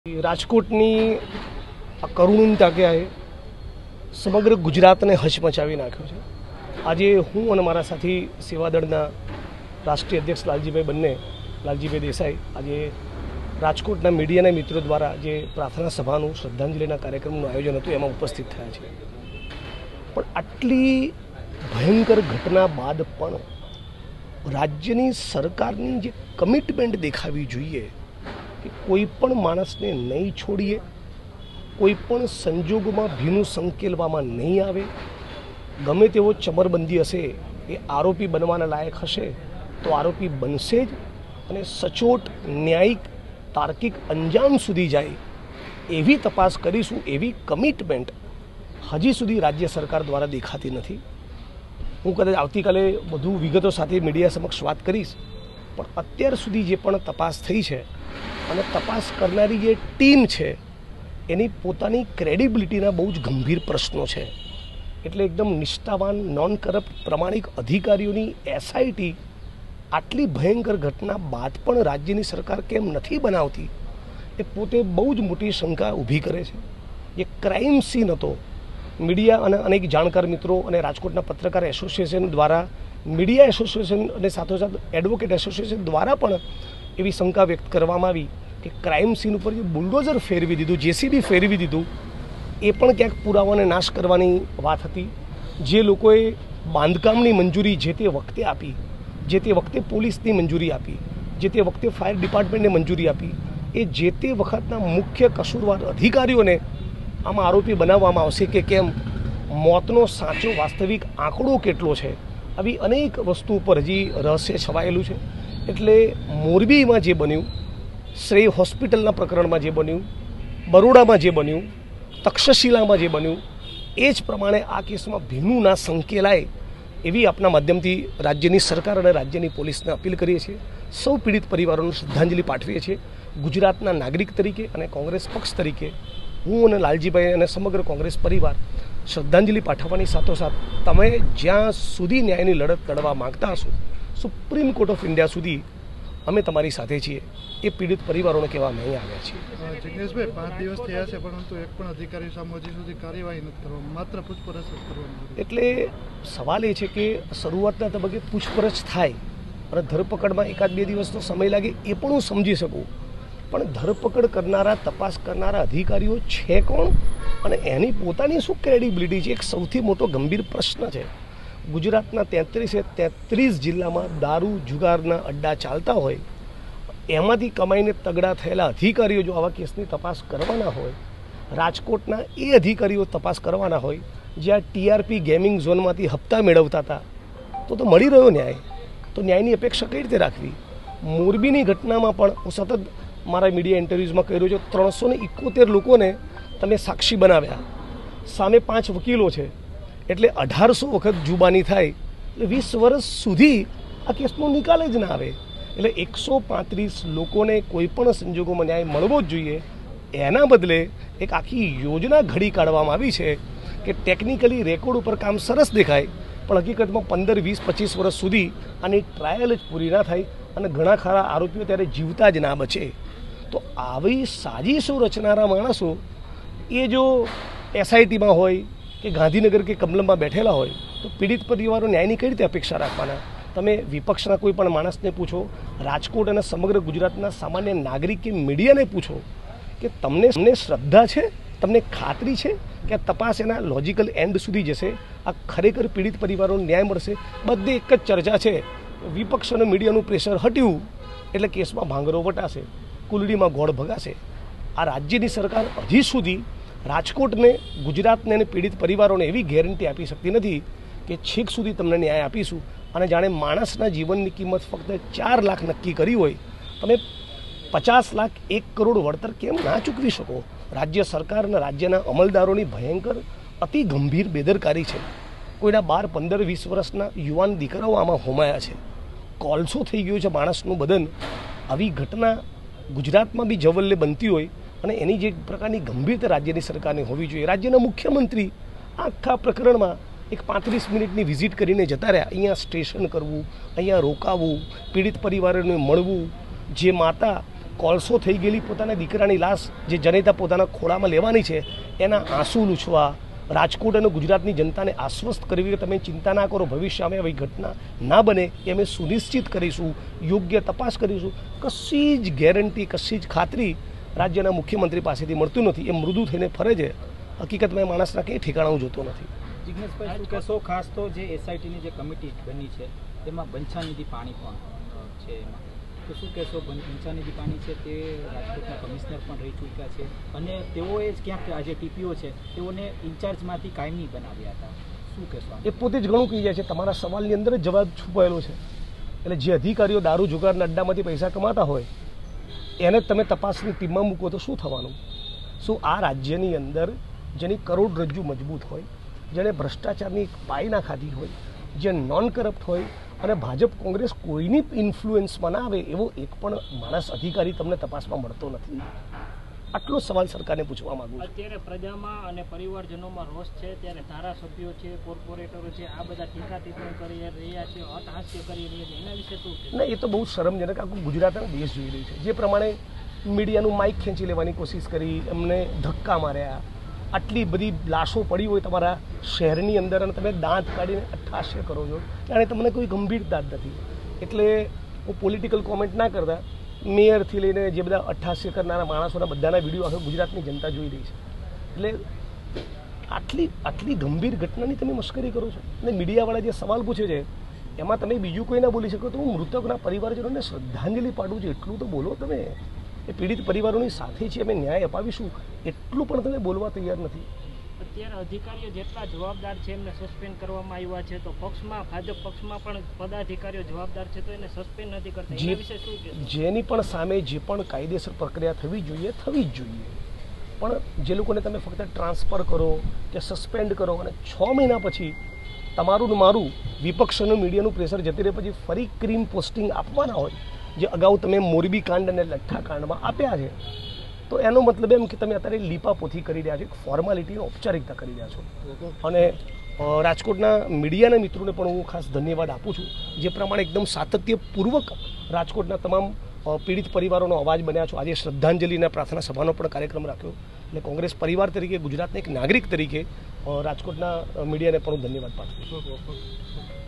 રાજકોટની આ કરુણ તાક્યાએ સમગ્ર ગુજરાતને હચમચાવી નાખ્યો છે। આજે હું અને મારા સાથી સેવાદળના રાષ્ટ્રીય અધ્યક્ષ લાલજીભાઈ દેસાઈ આજે રાજકોટના મીડિયાના મિત્રો દ્વારા જે પ્રાર્થના સભાનું શ્રદ્ધાંજલિના કાર્યક્રમનું આયોજન હતું એમાં ઉપસ્થિત થયા છે। પણ આટલી ભયંકર ઘટના બાદ પણ રાજ્યની સરકારની જે કમિટમેન્ટ દેખાવી જોઈએ કે કોઈ પણ માણસને નહીં છોડીએ, કોઈ પણ સંજોગોમાં ભીનું સંકેલવામાં નહીં આવે, ગમે તેવો ચમરબંધી હશે એ આરોપી બનવાના લાયક હશે તો આરોપી બનશે જ અને સચોટ ન્યાયિક તાર્કિક અંજામ સુધી જાય એવી તપાસ કરીશું, એવી કમિટમેન્ટ હજી સુધી રાજ્ય સરકાર દ્વારા દેખાતી નથી। હું કદાચ આવતીકાલે વધુ વિગતો સાથે મીડિયા સમક્ષ વાત કરીશ, પણ અત્યાર સુધી જે પણ તપાસ થઈ છે અને તપાસ કરનારી જે ટીમ છે એની પોતાની ક્રેડિબિલિટીના બહુ જ ગંભીર પ્રશ્નો છે। એટલે એકદમ નિષ્ઠાવાન નોન કરપ્ટ પ્રમાણિક અધિકારીઓની એસઆઈટી આટલી ભયંકર ઘટના બાદ પણ રાજ્યની સરકાર કેમ નથી બનાવતી એ પોતે બહુ જ મોટી શંકા ઊભી કરે છે। જે ક્રાઇમ સીન હતો, મીડિયા અને અનેક જાણકાર મિત્રો અને રાજકોટના પત્રકાર એસોસિએશન દ્વારા, મીડિયા એસોસિએશન અને સાથોસાથ એડવોકેટ એસોસિએશન દ્વારા પણ એવી શંકા વ્યક્ત કરવામાં આવી કે ક્રાઇમ સીન ઉપર જે બુલડોઝર ફેરવી દીધું, જેસીબી ફેરવી દીધું, એ પણ ક્યાંક પુરાવાને નાશ કરવાની વાત હતી। જે લોકોએ બાંધકામની મંજૂરી જે તે વખતે આપી, જે તે વખતે પોલીસની મંજૂરી આપી, જે તે વખતે ફાયર ડિપાર્ટમેન્ટને મંજૂરી આપી, એ જે તે વખતના મુખ્ય કસૂરવાર અધિકારીઓને આમાં આરોપી બનાવવામાં આવશે કે કેમ, મોતનો સાચો વાસ્તવિક આંકડો કેટલો છે, આવી અનેક વસ્તુ પર હજી રહસ્ય છવાયેલું છે। એટલે મોરબીમાં જે બન્યું, શ્રેય હોસ્પિટલના પ્રકરણમાં જે બન્યું, બરોડામાં જે બન્યું, તક્ષશિલામાં જે બન્યું, એ જ પ્રમાણે આ કેસમાં ભીનું ના સંકેલાય એવી આપના માધ્યમથી રાજ્યની સરકાર અને રાજ્યની પોલીસને અપીલ કરીએ છીએ। સૌ પીડિત પરિવારોને શ્રદ્ધાંજલિ પાઠવીએ છીએ। ગુજરાતના નાગરિક તરીકે અને કોંગ્રેસ પક્ષ તરીકે હું અને લાલજીભાઈ અને સમગ્ર કોંગ્રેસ પરિવાર શ્રદ્ધાંજલિ પાઠવવાની સાથોસાથ તમે જ્યાં સુધી ન્યાયની લડત લડવા માગતા હશો, સુપ્રીમ કોર્ટ ઓફ ઇન્ડિયા સુધી અમે તમારી સાથે છીએ, એ પીડિત પરિવારોને કહેવા અમે અહીં આવ્યા છીએ। જિગ્નેશભાઈ, 5 દિવસ થયા છે પરંતુ એક પણ અધિકારી સામે હજી સુધી કાર્યવાહી નથી કરવામાં, માત્ર પૂછપરછ જ કરવામાં। એટલે સવાલ એ છે કે શરૂઆતના તબક્કે પૂછપરછ થાય અને ધરપકડમાં 1-2 દિવસનો સમય લાગે એ પણ હું સમજી શકું, પણ ધરપકડ કરનારા, તપાસ કરનારા અધિકારીઓ છે કોણ અને એની પોતાની શું ક્રેડિબિલિટી છે, એક સૌથી મોટો ગંભીર પ્રશ્ન છે। ગુજરાતના 33 જિલ્લામાં દારૂ જુગારના અડ્ડા ચાલતા હોય, એમાંથી કમાઈને તગડા થયેલા અધિકારીઓ જો આવા કેસની તપાસ કરવાના હોય, રાજકોટના એ અધિકારીઓ તપાસ કરવાના હોય જ્યાં ટીઆરપી ગેમિંગ ઝોનમાંથી હપ્તા મેળવતા હતા, તો મળી રહ્યો ન્યાય, તો ન્યાયની અપેક્ષા કઈ રીતે રાખવી? મોરબીની ઘટનામાં પણ હું સતત મારા મીડિયા ઇન્ટરવ્યૂઝમાં કહી રહ્યો છું, 371 લોકોને તમે સાક્ષી બનાવ્યા, સામે 5 વકીલો છે, એટલે 1800 વખત જુબાની થાય, એટલે 20 વર્ષ સુધી આ કેસનો નિકાલ જ ના આવે। એટલે 135 લોકોને કોઈ પણ સંજોગોમાં ન્યાય મળવો જ જોઈએ, એના બદલે એક આખી યોજના ઘડી કાઢવામાં આવી છે કે ટેકનિકલી રેકોર્ડ ઉપર કામ સરસ દેખાય, પણ હકીકતમાં 15, 20, 25 વર્ષ સુધી આની ટ્રાયલ જ પૂરી ના થાય અને ઘણા ખરા આરોપીઓ ત્યારે જીવતા જ ના બચે। તો આવી સાજીશો રચનારા માણસો એ જો એસઆઈટીમાં હોય કે ગાંધીનગર કે કમલમમાં બેઠેલા હોય તો પીડિત પરિવારો ન્યાયની કઈ રીતે અપેક્ષા રાખવાના? તમે વિપક્ષના કોઈ પણ માણસને પૂછો, રાજકોટ અને સમગ્ર ગુજરાતના સામાન્ય નાગરિક કે મીડિયાને પૂછો કે તમને શ્રદ્ધા છે, તમને ખાતરી છે કે આ તપાસ એના લોજિકલ એન્ડ સુધી જશે, આ ખરેખર પીડિત પરિવારોને ન્યાય મળશે? બધી એક જ ચર્ચા છે, વિપક્ષ અને મીડિયાનું પ્રેશર હટ્યું એટલે કેસમાં ભાંગરો વટાશે, કુલડીમાં ગોળ ભગાશે। આ રાજ્યની સરકાર હજી સુધી રાજકોટને, ગુજરાતને અને પીડિત પરિવારોને એવી ગેરંટી આપી શકતી નથી કે છેક સુધી તમને ન્યાય આપીશું, અને જાણે માણસના જીવનની કિંમત ફક્ત 4 લાખ નક્કી કરી હોય, તમે 50 લાખ 1 કરોડ વળતર કેમ ના ચૂકવી શકો? રાજ્ય સરકાર અને રાજ્યના અમલદારોની ભયંકર અતિ ગંભીર બેદરકારી છે। કોઈના 12, 15, 20 વર્ષના યુવાન દીકરાઓ આમાં હોમાયા છે, કોલસો થઈ ગયો છે માણસનું બદન। આવી ઘટના ગુજરાતમાં બી જવલ્લે બનતી હોય અને એની જે પ્રકારની ગંભીરતા રાજ્યની સરકારની હોવી જોઈએ, રાજ્યના મુખ્યમંત્રી આખા પ્રકરણમાં એક 35 મિનિટની વિઝિટ કરીને જતા રહ્યા, અહીંયા સ્ટેશન કરવું, અહીંયા રોકાવું, પીડિત પરિવારોને મળવું, જે માતા કોલસો થઈ ગયેલી પોતાના દીકરાની લાશ જે જનેતા પોતાના ખોળામાં લેવાની છે એના આંસુ લૂછવા, રાજકોટ અને ગુજરાતની જનતાને આશ્વસ્ત કરવી કે તમે ચિંતા ના કરો, ભવિષ્યમાં આવી ઘટના ના બને એ અમે સુનિશ્ચિત કરીશું, યોગ્ય તપાસ કરીશું. કશી જ ગેરંટી, કશી જ ખાતરી રાજ્યના મુખ્યમંત્રી પાસેથી મળતું નથી. એ મૃદુ થઈને ફરે છે. હકીકતમાં એ માણસના કંઈ ઠેકાણા જોતો નથી. જિગ્નેશભાઈ, શું કહેશો? ખાસ તો જે એસઆઈટીની જે કમિટી બની છે તેમાં બંછાનિધિ પાણી પણ છે, એમાં તો શું કહેશો? બંછાનિધિ પાણી છે તે રાજકોટના કમિશનર પણ રહી ચૂક્યા છે અને તેઓએ જ ક્યાંક આ જે ટીપીઓ છે તેઓને ઇન્ચાર્જમાંથી કાયમી બનાવ્યા હતા. શું કહેશો? એ પોતે જ ઘણું કહી જાય છે. તમારા સવાલની અંદર જ જવાબ છુપાયેલો છે. એટલે જે અધિકારીઓ દારૂ જુગારના અડ્ડામાંથી પૈસા કમાતા હોય એને તમે તપાસની ટીમમાં મૂકો તો શું થવાનું? શું આ રાજ્યની અંદર જેની કરોડરજ્જુ મજબૂત હોય, જેણે ભ્રષ્ટાચારની પાઈ ના ખાધી હોય, જે નોન કરપ્ટ હોય અને ભાજપ કોંગ્રેસ કોઈની ઇન્ફ્લુઅન્સમાં ના આવે એવો એક પણ માણસ અધિકારી તમને તપાસમાં મળતો નથી? આટલો સવાલ સરકારને પૂછવા માંગુ છું. અત્યારે પ્રજામાં અને પરિવારજનોમાં રોષ છે, ત્યારે ધારાસભ્યો છે, કોર્પોરેટરો છે, આ બધા ટીકા ટિપ્પણી કરી રહ્યા છે, અટહાસ્ય કરી રહ્યા છે, એના વિશે શું કહેશો? ના, એ તો બહુ શરમજનક આખું ગુજરાત અને દેશ જોઈ રહ્યું છે. જે પ્રમાણે મીડિયાનું માઇક ખેંચી લેવાની કોશિશ કરી, એમને ધક્કા માર્યા, આટલી બધી લાશો પડી હોય તમારા શહેરની અંદર અને તમે દાંત કાઢીને અઠ્ઠાસ્ય કરો છો, જાણે તમને કોઈ ગંભીરતા જ નથી. એટલે હું પોલિટિકલ કોમેન્ટ ના કરતા, મેયરથી લઈને જે બધા અઠ્ઠાસ્ય કરનારા માણસોના બધાના વિડીયો આખો ગુજરાતની જનતા જોઈ રહી છે. એટલે આટલી ગંભીર ઘટનાની તમે મશ્કરી કરો છો. અને મીડિયાવાળા જે સવાલ પૂછે છે એમાં તમે બીજું કોઈ ના બોલી શકો તો હું મૃતકના પરિવારજનોને શ્રદ્ધાંજલિ પાડું છું એટલું તો બોલો. તમે એ પીડિત પરિવારોની સાથે છે, અમે ન્યાય અપાવીશું, એટલું પણ તમે બોલવા તૈયાર નથી. અત્યારે અધિકારીઓ જેટલા જવાબદાર છે એમને સસ્પેન્ડ કરવામાં આવ્યા છે, તો પક્ષમાં, ભાજપ પક્ષમાં પણ પદાધિકારીઓ જવાબદાર છે તો એને સસ્પેન્ડ નથી કરતા. એના વિશે શું કહેશો? જેની પણ સામે જે પણ કાયદેસર પ્રક્રિયા થવી જોઈએ થવી જ જોઈએ, પણ જે લોકોને તમે ફક્ત ટ્રાન્સફર કરો કે સસ્પેન્ડ કરો અને 6 મહિના પછી તમારું ને મારું વિપક્ષનું મીડિયાનું પ્રેશર જતી રહે પછી ફરી ક્રીમ પોસ્ટિંગ આપવાના હોય, જે અગાઉ તમે મોરબી કાંડ અને લઠ્ઠા કાંડમાં આપ્યા છે, તો એનો મતલબ એમ કે તમે અત્યારે લીપાપોથી કરી રહ્યા છો, એક ફોર્માલિટીની ઔપચારિકતા કરી રહ્યા છો. અને રાજકોટના મીડિયાના મિત્રોને પણ હું ખાસ ધન્યવાદ આપું છું, જે પ્રમાણે એકદમ સાતત્યપૂર્વક રાજકોટના તમામ પીડિત પરિવારોનો અવાજ બન્યા છો. આજે શ્રદ્ધાંજલિના પ્રાર્થના સભાનો પણ કાર્યક્રમ રાખ્યો. એટલે કોંગ્રેસ પરિવાર તરીકે, ગુજરાતના એક નાગરિક તરીકે રાજકોટના મીડિયાને પણ હું ધન્યવાદ પાઠવું છું.